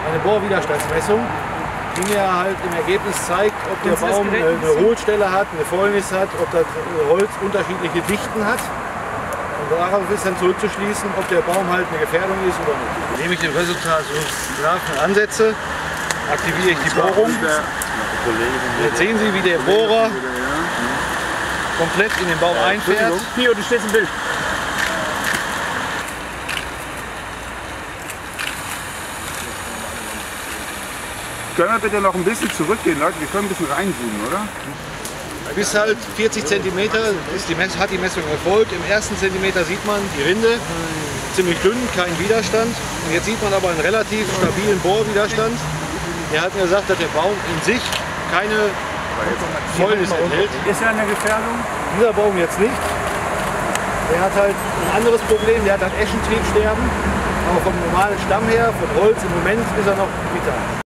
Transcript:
eine Bohrwiderstandsmessung, die mir halt im Ergebnis zeigt, ob der Baum eine Hohlstelle hat, eine Fäulnis hat, ob das Holz unterschiedliche Dichten hat. Und darauf ist dann zurückzuschließen, ob der Baum halt eine Gefährdung ist oder nicht. Indem ich den Resultatgraphen ansetze, aktiviere ich die Bohrung. Jetzt sehen Sie, wie der Bohrer komplett in den Baum einfährt. Pio, du stehst im Bild. Können wir bitte noch ein bisschen zurückgehen, Leute? Wir können ein bisschen reinzoomen, oder? Bis halt 40 cm hat die Messung erfolgt. Im ersten Zentimeter sieht man die Rinde, ziemlich dünn, kein Widerstand. Und jetzt sieht man aber einen relativ stabilen Bohrwiderstand. Er hat mir gesagt, dass der Baum in sich keine Fäulnis enthält. Ist er eine Gefährdung? Dieser Baum jetzt nicht. Der hat halt ein anderes Problem, der hat halt Eschentriebsterben. Aber vom normalen Stamm her, von Holz, im Moment ist er noch vital.